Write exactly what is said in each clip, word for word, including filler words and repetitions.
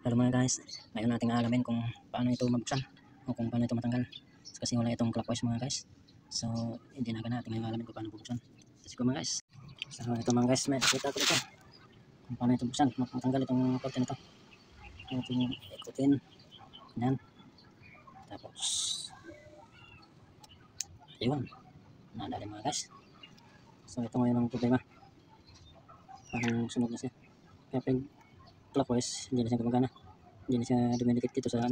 Hello mga guys, ngayon nating aalamin kung paano ito mabuksan o kung paano ito matanggal. Kasi wala itong clockwise mga guys. So hindi na natin ngayon aalamin kung paano bubuksan. Let's go mga guys. So ito mga guys, may nakita ko dito kung paano ito buksan, matanggal itong curtain ito. Ito yung ikutin. Yan. Tapos ayun, nadali mga guys. So ito ngayon ang problema. Parang sunog na siya. Kaya pag clockwise, hindi na siya gumagana. Hindi na siya dumidikit dito sa ano.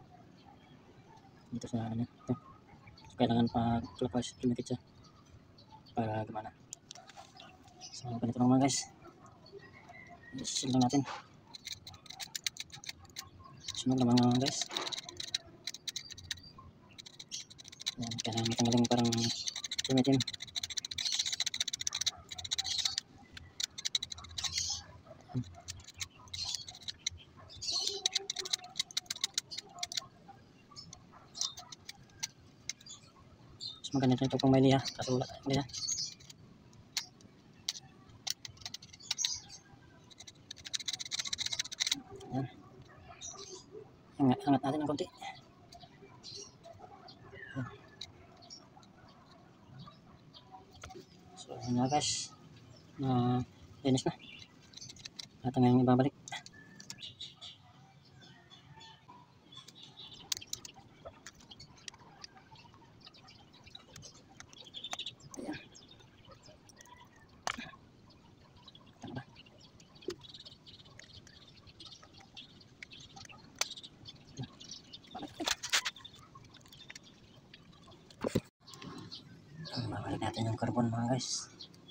Dito sa ano. Ito. So, kailangan pa clockwise, dumidikit siya para gumana. So ganito lang mga guys. I-seal lang natin. Sunog lang mga guys. Yan, kailangan matanggalin parang tumitim. Mas maganda ito kung may liha, kaso wala tayong liha. Yan. Angat, angat natin ng konti. Yan. So yun na guys, na linis na. At ngayon ibabalik. Babalik natin yung carbon mga guys.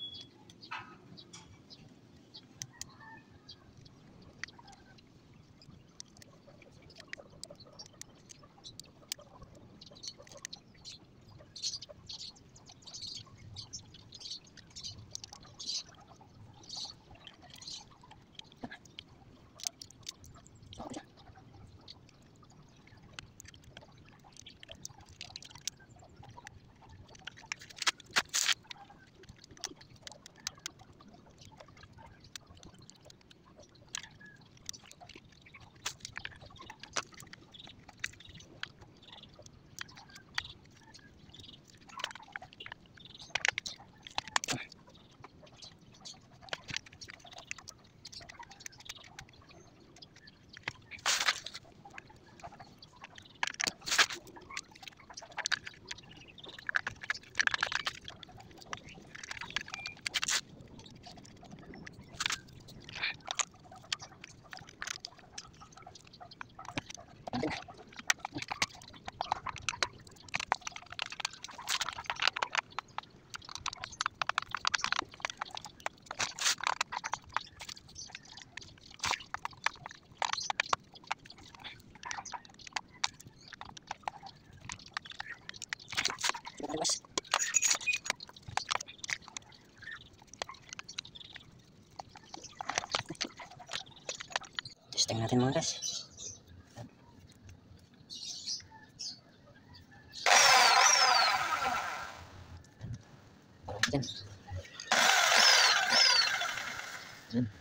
Guys. Testing natin mga guys. Yan. Yan.